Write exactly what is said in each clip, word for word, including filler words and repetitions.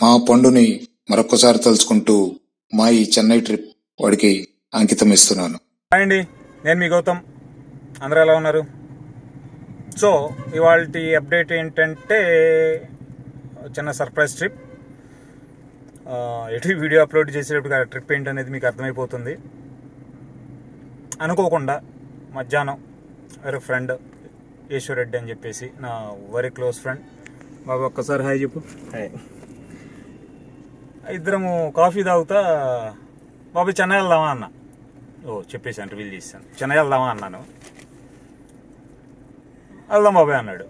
మా పండుని మరొకసారి తలుచుకుంటూ మా ఈ చెన్నై ట్రిప్ వాడికి అంకితం ఇస్తున్నాను. హాయ్ అండి, నేను మీ గౌతమ్. అందరూ ఎలా ఉన్నారు? సో ఇవాళ అప్డేట్ ఏంటంటే చిన్న సర్ప్రైజ్ ట్రిప్. ఎటు వీడియో అప్లోడ్ చేసేటప్పుడు ఆ ట్రిప్ ఏంటనేది మీకు అర్థమైపోతుంది. అనుకోకుండా మధ్యాహ్నం వేరే ఫ్రెండ్ ఈశ్వర్ రెడ్డి అని చెప్పేసి నా వెరీ క్లోజ్ ఫ్రెండ్. బాబు ఒక్కసారి హాయ్ చెప్పు. హాయ్. ఇద్దరము కాఫీ తాగుతా బాబు చెన్నై వెళ్దామా అన్న. ఓ చెప్పేసాను, రివీల్ చేశాను. చెన్నై వెళ్దామా అన్నాను. వెళ్దాం బాబాయ్ అన్నాడు.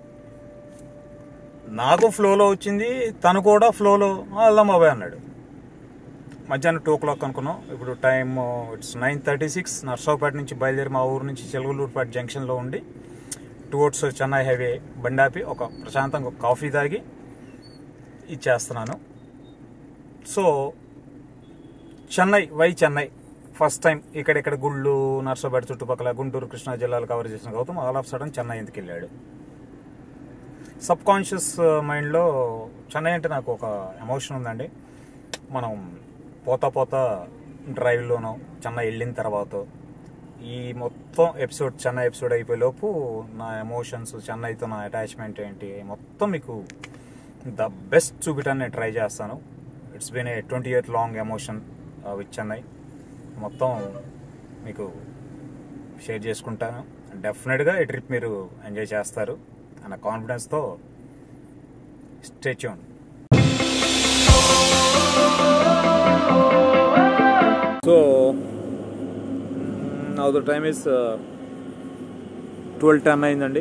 నాకు ఫ్లోలో వచ్చింది, తను కూడా ఫ్లోలో వెళ్దాం బాబాయ్ అన్నాడు. మధ్యాహ్నం టూ ఓ క్లాక్ అనుకున్నాం. ఇప్పుడు time it's nine thirty six Narsapeta నుంచి బయలుదేరి మా ఊరు నుంచి చెలుగులూరుపేట జంక్షన్లో ఉండి టువర్డ్స్ చెన్నై హైవే బండాపి ఒక ప్రశాంతంగా ఒక కాఫీ తాగి ఇచ్చేస్తున్నాను. So Chennai why Chennai first time ఇక్కడెక్కడ గుళ్ళు నర్సాపేట చుట్టుపక్కల గుంటూరు కృష్ణా జిల్లాలు కవర్ చేసిన Gautam all of sudden Chennai ఎందుకు వెళ్ళాడు. సబ్ కాన్షియస్ మైండ్లో చెన్నై అంటే నాకు ఒక ఎమోషన్ ఉందండి. మనం పోతా పోతా డ్రైవ్లోనో చెన్నై వెళ్ళిన తర్వాత ఈ మొత్తం ఎపిసోడ్ చెన్నై ఎపిసోడ్ అయిపోయే లోపు నా ఎమోషన్స్, చెన్నైతో నా అటాచ్మెంట్ ఏంటి మొత్తం మీకు ద బెస్ట్ చూపించడానికి నేను ట్రై చేస్తాను. It's been a twenty year long emotion with Chennai. మొత్తం మీకు షేర్ చేసుకుంటాను. డెఫినెట్గా ఈ ట్రిప్ మీరు ఎంజాయ్ చేస్తారు అన్న కాన్ఫిడెన్స్తో stay tune. So now the time is twelve ten అయిందండి.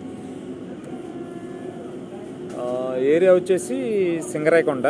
ఏరియా వచ్చేసి సింగరాయకొండ.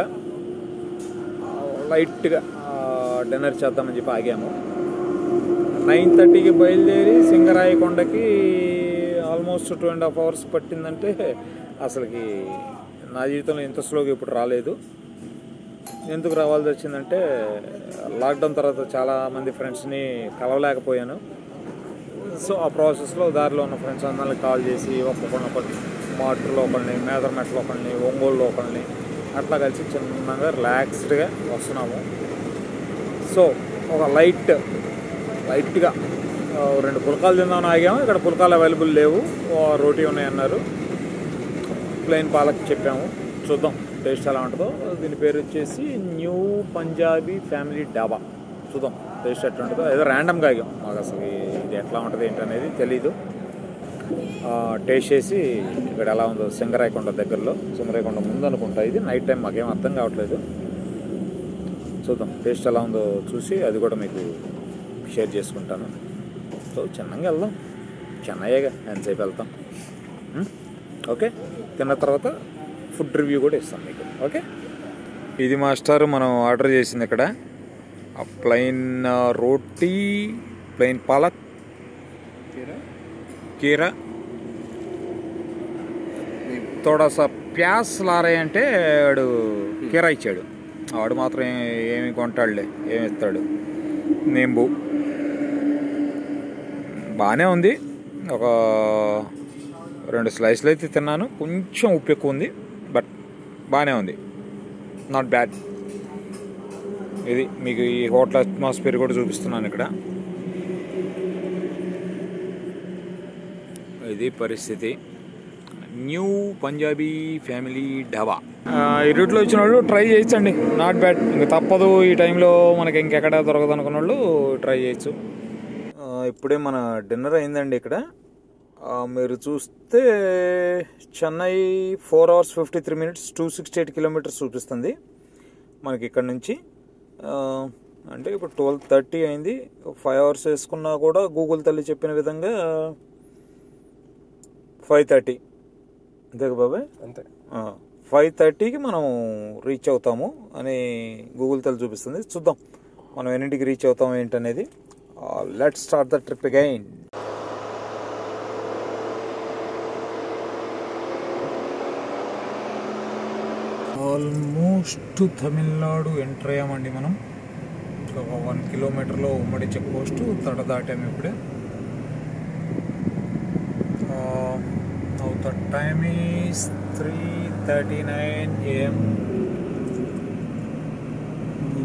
లైట్గా డిన్నర్ చేద్దామని చెప్పి ఆగాము. నైన్ థర్టీకి బయలుదేరి సింగరాయకొండకి almost two and half hours పట్టిందంటే అసలుకి నా జీవితంలో ఇంత స్లోగా ఇప్పుడు రాలేదు. ఎందుకు రావాల్సి వచ్చిందంటే లాక్డౌన్ తర్వాత చాలామంది ఫ్రెండ్స్ని కలవలేకపోయాను. సో ఆ ప్రాసెస్లో దారిలో ఉన్న ఫ్రెండ్స్ అందరినీ కాల్ చేసి ఒక్కొక్కరిని ఒకటి మాటలో ఒకరిని, మేదరమెట్లో ఒకరిని, ఒంగోలులో ఒకరిని అట్లా కలిసి చిన్నగా రిలాక్స్డ్గా వస్తున్నాము. సో ఒక లైట్ లైట్గా రెండు పుల్కాలు తిందామని ఆగాము. ఇక్కడ పుల్కాలు అవైలబుల్ లేవు, రోటీ ఉన్నాయన్నారు. ప్లెయిన్ పాలక్ చెప్పాము, చూద్దాం టేస్ట్ ఎలా ఉంటుందో. దీని పేరు వచ్చేసి న్యూ పంజాబీ ఫ్యామిలీ డాబా. చూద్దాం టేస్ట్ ఎట్లా ఉంటుందో. ఏదో ర్యాండమ్గా ఆగాం, మాకు అసలు ఇది ఎట్లా ఉంటుంది ఏంటనేది తెలీదు. టేస్ట్ చేసి ఇక్కడ ఎలా ఉందో. సింగరాయకొండ దగ్గరలో, సింగరాయకొండ ముందు అనుకుంటా ఇది. నైట్ టైం మాకేం అర్థం కావట్లేదు. చూద్దాం టేస్ట్ ఎలా ఉందో చూసి అది కూడా మీకు షేర్ చేసుకుంటాను. సో చెన్నైకి వెళ్దాం, చెన్నైగా ఎంతసేపు వెళ్తాం. ఓకే, తిన్న తర్వాత ఫుడ్ రివ్యూ కూడా ఇస్తాం మీకు. ఓకే, ఇది మాస్టర్ మనం ఆర్డర్ చేసింది ఇక్కడ. ప్లెయిన్ రోటీ, ప్లెయిన్ పాలక్, కీరా, తోడాసా ప్యాస్ లారే అంటే వాడు కీరా ఇచ్చాడు. వాడు మాత్రం ఏమి కొంటాడులే, ఏమి ఇస్తాడు. నింబు బాగానే ఉంది. ఒక రెండు స్లైస్లు అయితే తిన్నాను, కొంచెం ఉప్పు ఎక్కువ ఉంది, బట్ బాగానే ఉంది, నాట్ బ్యాడ్. ఇది మీకు ఈ హోటల్ అట్మాస్ఫియర్ కూడా చూపిస్తున్నాను ఇక్కడ. ఇది పరిస్థితి. న్యూ పంజాబీ ఫ్యామిలీ డాబా. ఈ రూట్లో వచ్చిన వాళ్ళు ట్రై చేయొచ్చండి, నాట్ బ్యాడ్. ఇంక తప్పదు, ఈ టైంలో మనకి ఇంకెక్కడ దొరకదు అనుకున్న వాళ్ళు ట్రై చేయొచ్చు. ఇప్పుడే మన డిన్నర్ అయిందండి ఇక్కడ. మీరు చూస్తే Chennai four hours fifty three minutes two sixty eight kilometres చూపిస్తుంది మనకి ఇక్కడ నుంచి. అంటే ఇప్పుడు ట్వెల్వ్ థర్టీ అయింది. ఫైవ్ అవర్స్ వేసుకున్నా కూడా గూగుల్ తల్లి చెప్పిన విధంగా ఫైవ్ థర్టీ అంతే బాబాయ్, అంతే ఫైవ్ థర్టీకి మనం రీచ్ అవుతాము అని గూగుల్ తల్లి చూపిస్తుంది. చూద్దాం మనం ఎన్నింటికి రీచ్ అవుతాము ఏంటనేది. Let's start the trip again. Almost Tamil Nadu enter అయ్యామండి మనం. ఒక వన్ కిలోమీటర్లో ఉమ్మడి చెక్ పోస్ట్ తడ దాటాము ఇప్పుడే. Now the time is three thirty-nine a m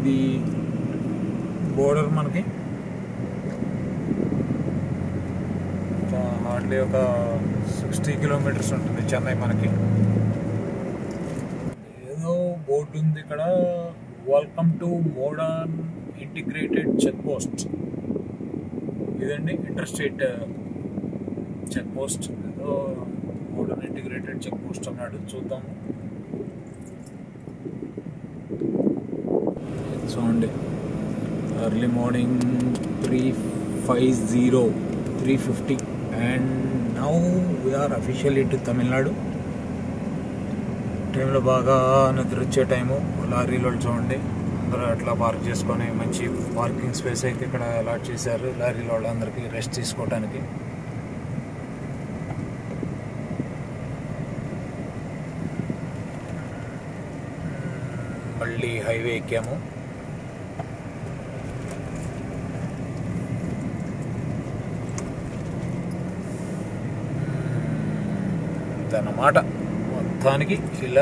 ఇది బోర్డర్ మనకి హార్డ్లీ ఒక సిక్స్టీ కిలోమీటర్స్ ఉంటుంది చెన్నై మనకి. ఏదో బోర్డు ఉంది ఇక్కడ, welcome to modern integrated check post. ఇదండి ఇంటర్ స్టేట్ చెక్ పోస్ట్. ఏదో మోడర్న్ ఇంటిగ్రేటెడ్ చెక్ పోస్ట్ అన్నాడు, చూద్దాము. చూడండి, early morning three five zero three fifty and now we're officially to Tamil Nadu. టైంలో బాగా నిద్ర వచ్చే టైము. లారీలో చూడండి అందరూ అట్లా పార్క్ చేసుకొని, మంచి పార్కింగ్ స్పేస్ అయితే ఇక్కడ అలాట్ చేశారు లారీలో వాళ్ళందరికీ రెస్ట్ తీసుకోవడానికి. మళ్ళీ హైవే ఎక్కాము. అన్నమాట మొత్తానికి ఇలా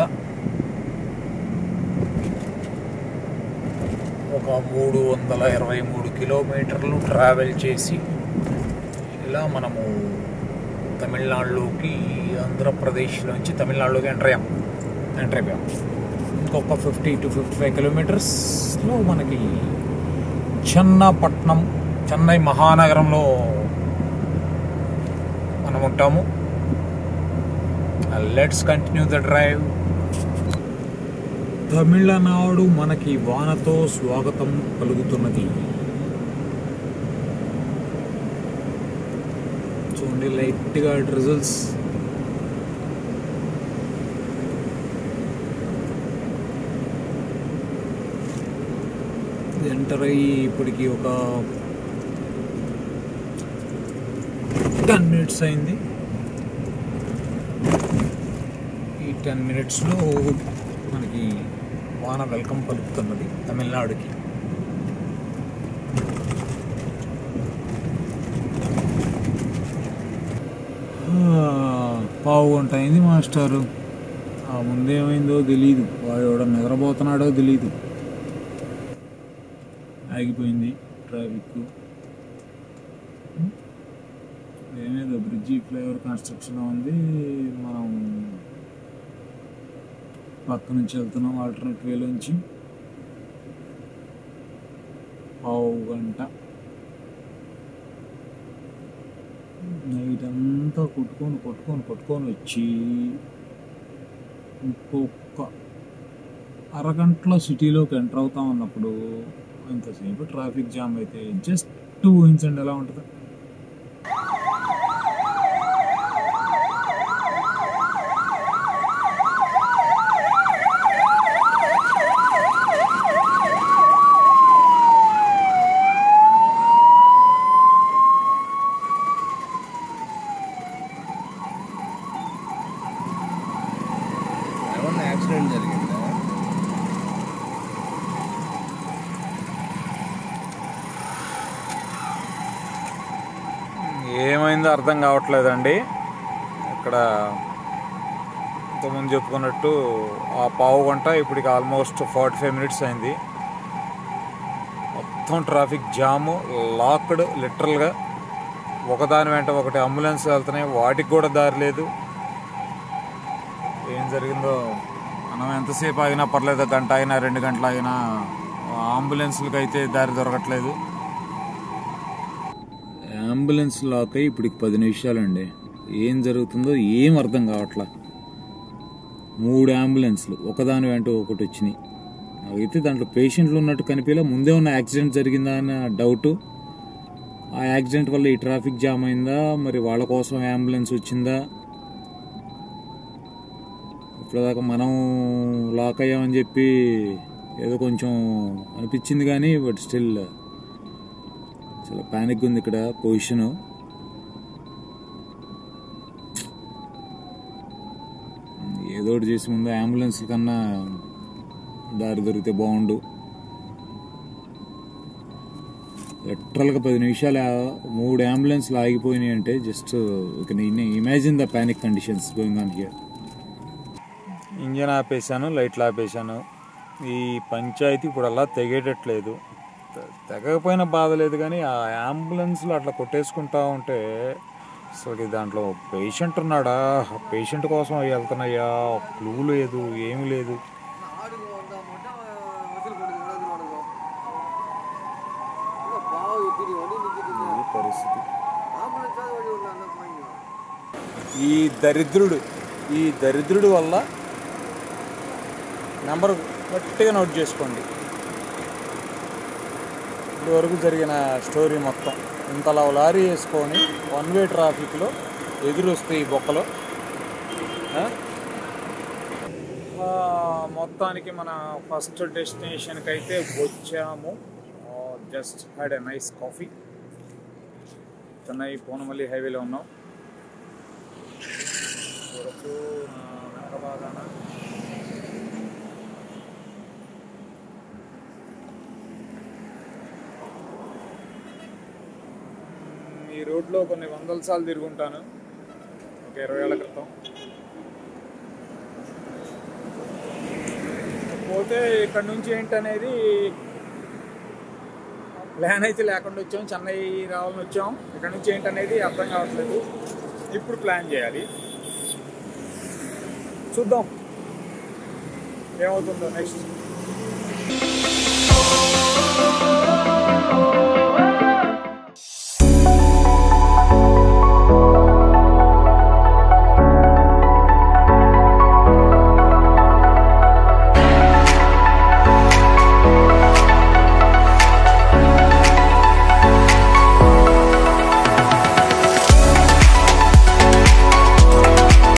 ఒక మూడు వందల ఇరవై మూడు కిలోమీటర్లు ట్రావెల్ చేసి ఇలా మనము తమిళనాడులోకి, ఆంధ్రప్రదేశ్ నుంచి తమిళనాడులోకి ఎంటర్ అయ్యాం ఎంటర్ అయిపోయాం ఇంకొక ఫిఫ్టీ టు ఫిఫ్టీ ఫైవ్ కిలోమీటర్స్లో మనకి చెన్నపట్నం, చెన్నై మహానగరంలో మనం ఉంటాము. Let's continue the drive. Tamil Nadu మనకి వానతో స్వాగతం పలుకుతున్నది. చూడండి లైట్గా డ్రిజల్స్. ఎంటర్ అయ్యి ఇప్పటికి ఒక టెన్ మినిట్స్ అయింది. టెన్ మినిట్స్లో మనకి వాన వెల్కమ్ పలుకుతున్నది తమిళనాడుకి. పావు గంట అయింది మాస్టారు. ఆ ముందేమైందో తెలీదు, వాడు ఎవడో నిద్రపోతున్నాడో తెలీదు. ఆగిపోయింది ట్రాఫిక్. ఏమేదో బ్రిడ్జి ఫ్లైఓవర్ కన్స్ట్రక్షన్ ఉంది. మనం పక్క నుంచి వెళ్తున్నాం ఆల్టర్నేట్ వేలోంచి. పావు గంట నైట్ అంతా కొట్టుకొని కొట్టుకొని కొట్టుకొని వచ్చి ఇంకొక అరగంటలో సిటీలోకి ఎంటర్ అవుతాం అన్నప్పుడు ఇంతసేపు ట్రాఫిక్ జామ్ అయితే జస్ట్ ఊహించండి ఎలా ఉంటుంది. యాక్సిడెంట్ జరిగిందా? ఏమైందో అర్థం కావట్లేదండి. ఇక్కడ ఇంతకుముందు చెప్పుకున్నట్టు ఆ పావు గంట ఇప్పటికి ఆల్మోస్ట్ ఫార్టీ ఫైవ్ మినిట్స్ అయింది. మొత్తం ట్రాఫిక్ జాము, లాక్డ్ లిటరల్గా. ఒకదాని వెంట ఒకటి అంబులెన్స్ వెళ్తున్నాయి, వాటికి కూడా దారి లేదు. ఏం జరిగిందో మనం ఎంతసేపు ఆగినా పర్లేదు, గంట అయినా రెండు గంటలు ఆగినా అంబులెన్స్లకి అయితే దారి దొరకట్లేదు. అంబులెన్స్ లాక్ అయ్యి ఇప్పటికి పది నిమిషాలండి. ఏం జరుగుతుందో ఏం అర్థం కావట్లా. మూడు అంబులెన్స్లు ఒకదాని వెంట ఒకటి వచ్చినాయి. అయితే దాంట్లో పేషెంట్లు ఉన్నట్టు కనిపించలే. ముందే ఉన్న యాక్సిడెంట్ జరిగిందా అన్న డౌటు. ఆ యాక్సిడెంట్ వల్ల ఈ ట్రాఫిక్ జామ్ అయిందా, మరి వాళ్ళ కోసం అంబులెన్స్ వచ్చిందా? ఇప్పటిదాకా మనం లాక్ అయ్యామని చెప్పి ఏదో కొంచెం అనిపించింది కానీ బట్ స్టిల్ చాలా ప్యానిక్ ఉంది ఇక్కడ పొజిషను. ఏదో ఒకటి చేసి ముందు అంబులెన్స్ కన్నా దారి దొరికితే బాగుండు. లిటరల్గా పది నిమిషాలు మూడు అంబులెన్స్లు ఆగిపోయినాయి అంటే just imagine the panic conditions going on here. Engine ఆపేసాను, లైట్లు ఆపేసాను. ఈ పంచాయతీ ఇప్పుడు అలా తెగేటట్లేదు. తెగకపోయినా బాధ లేదు, కానీ ఆ అంబులెన్స్లో అట్లా కొట్టేసుకుంటా ఉంటే అసలు దాంట్లో పేషెంట్ ఉన్నాడా, పేషెంట్ కోసం అవి వెళ్తున్నాయా, క్లూ లేదు, ఏమీ లేదు. ఈ పరిస్థితి. ఈ దరిద్రుడు ఈ దరిద్రుడు వల్ల నెంబర్ గట్టిగా నోట్ చేసుకోండి. ఇప్పటివరకు జరిగిన స్టోరీ మొత్తం ఇంతలా లారీ వేసుకొని వన్ వే ట్రాఫిక్లో ఎదురు వస్తాయి ఈ బొక్కలో. మొత్తానికి మన ఫస్ట్ డెస్టినేషన్కి అయితే వచ్చాము. Just had a nice coffee. Chennai Poonamallee హైవేలో ఉన్నాం. చూడచ్చు వెనక బాగాన ఈ రోడ్లో కొన్ని వందల సార్లు తిరుగుంటాను, ఒక ఇరవై ఏళ్ళ క్రితం. పోతే ఇక్కడ నుంచి ఏంటనేది ప్లాన్ అయితే లేకుండా వచ్చాం. చెన్నై రావాలని వచ్చాం, ఇక్కడ నుంచి ఏంటనేది అర్థం కావట్లేదు. ఇప్పుడు ప్లాన్ చేయాలి, చూద్దాం ఏమవుతుందో నెక్స్ట్.